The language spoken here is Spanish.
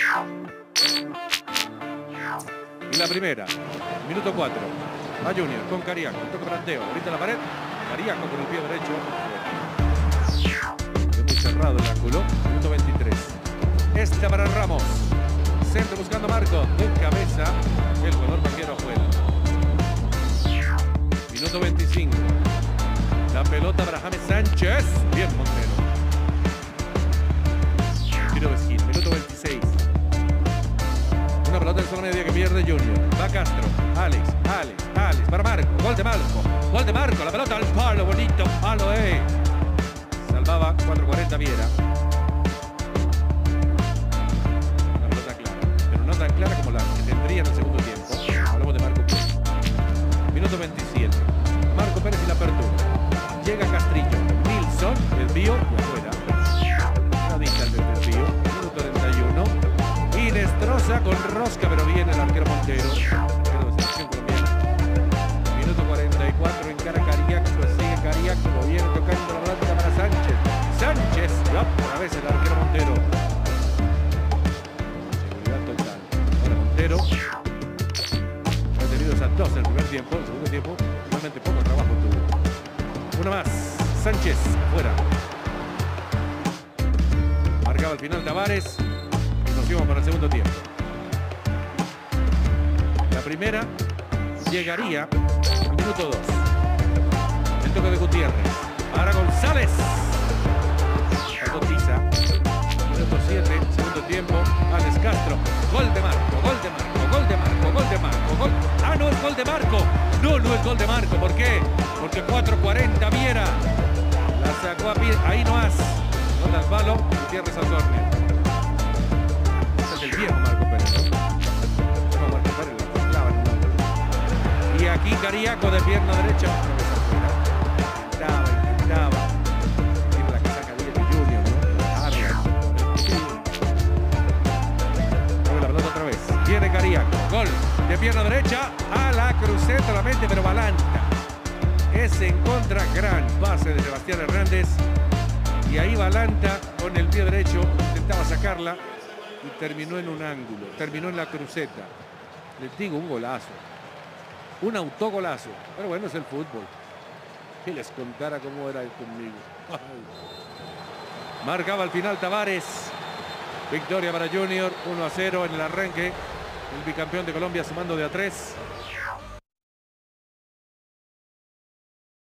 Y la primera, minuto 4. Va Junior con Cariaco. Toca para Teo. Ahorita la pared. Cariaco con el pie derecho. Muy cerrado el ángulo. Minuto 23. Esta para Ramos. Centro buscando Marco. De cabeza. El jugador vaquero afuera. Minuto 25. La pelota para James Sánchez. Bien Montero. Tiro de esquina. Minuto 26. Una pelota en zona media que pierde Junior. Va Castro. Alex. Para Marco. Gol de Marco. La pelota al palo. Bonito palo, Salvaba 4.40 Viera. Una pelota clara. Pero no tan clara como la que tendría en el segundo tiempo. Hablamos de Marco Pérez. Minuto 27. Marco Pérez y la apertura. Llega Castrillo. Nilsson. Desvío y afuera. Nadita el desvío. Minuto 31. Y destroza con rosca, pero viene el arquero Montero. Minuto 44, encara Cariaco, sigue Cariaco, viene tocando la pelota para Sánchez. Sánchez, otra vez el arquero Montero. Seguridad total. Ahora Montero. Ha tenido esas dos en el primer tiempo, el segundo tiempo, realmente poco trabajo tuvo. Una más, Sánchez, afuera. Marcaba al final Tavares. Nos íbamos para el segundo tiempo. La primera llegaría al minuto 2. El toque de Gutiérrez. Para González. Cotiza. Minuto 7, segundo tiempo. Alex Castro. Gol de Marco. Ah, no es gol de Marco. No es gol de Marco. ¿Por qué? Porque 4.40 Viera. La sacó a pie. Ahí no más. Gol al palo. Gutiérrez al córner. El viejo Marco Pérez, ¿no? Marco Pérez la clava en un ángulo. Y aquí Cariaco de pierna derecha. Intentaba. Tiene la que saca bien de Junior, ¿no? Mueve la pelota otra vez. Viene Cariaco. Gol de pierna derecha a la cruceta la mente, pero Balanta. Es en contra. Gran pase de Sebastián Hernández. Y ahí Balanta con el pie derecho intentaba sacarla. Y terminó en un ángulo, terminó en la cruceta. Les digo, un golazo. Un autogolazo. Pero bueno, es el fútbol. Que les contara cómo era conmigo. Ay. Marcaba al final Tavares. Victoria para Junior, 1-0 en el arranque. El bicampeón de Colombia sumando de a 3.